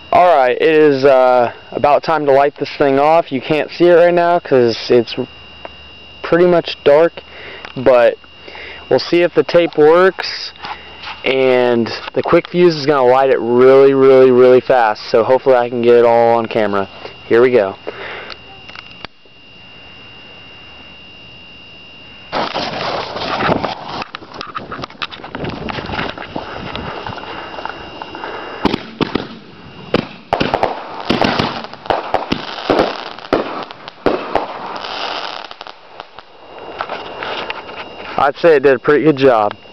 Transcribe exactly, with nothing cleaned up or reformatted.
Alright, it is uh, about time to light this thing off. You can't see it right now because it's pretty much dark, but we'll see if the tape works, and the quick fuse is going to light it really, really, really fast, so hopefully I can get it all on camera. Here we go. I'd say it did a pretty good job.